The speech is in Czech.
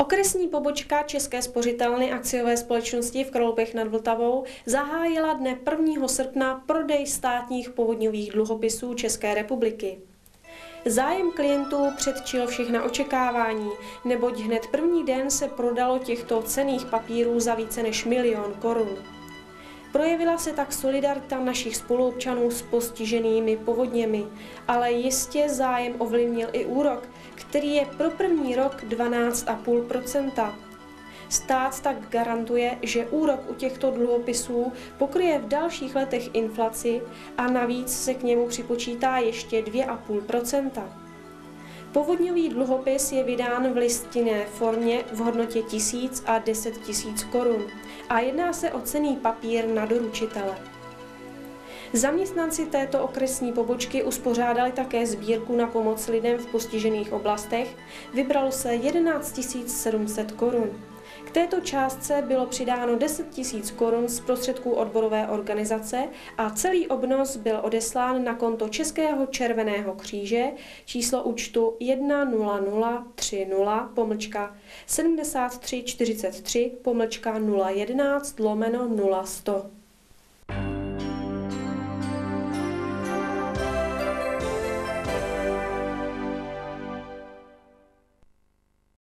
Okresní pobočka České spořitelny akciové společnosti v Kralupech nad Vltavou zahájila dne 1. srpna prodej státních povodňových dluhopisů České republiky. Zájem klientů předčil všechna očekávání, neboť hned první den se prodalo těchto cenných papírů za více než 1 000 000 korun. Projevila se tak solidarita našich spoluobčanů s postiženými povodněmi, ale jistě zájem ovlivnil i úrok, který je pro první rok 12,5 %. Stát tak garantuje, že úrok u těchto dluhopisů pokryje v dalších letech inflaci a navíc se k němu připočítá ještě 2,5 %. Povodňový dluhopis je vydán v listinné formě v hodnotě 1000 a 10 000 korun a jedná se o cenný papír na doručitele. Zaměstnanci této okresní pobočky uspořádali také sbírku na pomoc lidem v postižených oblastech, vybralo se 11 700 korun. K této částce bylo přidáno 10 000 korun z prostředků odborové organizace a celý obnos byl odeslán na konto Českého červeného kříže číslo účtu 10030-7343-011/0100.